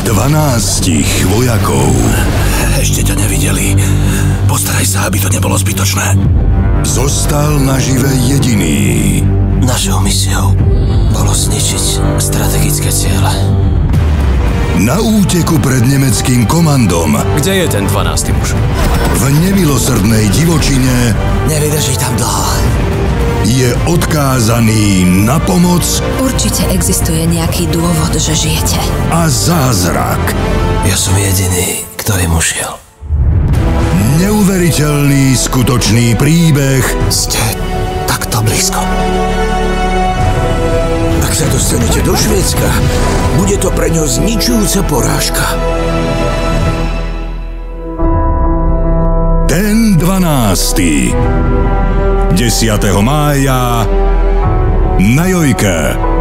12 vojakov. Ešte ťa nevideli. Postaraj sa, aby to nebolo zbytočné. Zostal nažive jediný. Našou misiou bolo zničiť strategické ciele. Na úteku pred nemeckým komandom. Kde je ten 12. muž? V nemilosrdnej divočine Nevydrží tam dlho. je odkázaný na pomoc Určite existuje nejaký dôvod, že žijete. a zázrak. Ja som jediný, ktorý mu šiel. Neuveriteľný skutočný príbeh Ste takto blízko. Ak sa dostanete do Švédska, bude to pre ňo zničujúca porážka. Ten 12. 10. mája na Jojke.